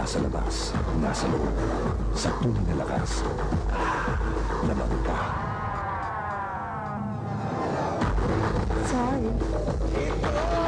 sa labas, nasa loob. Sa tunay na lakas, lamang ka. Sorry.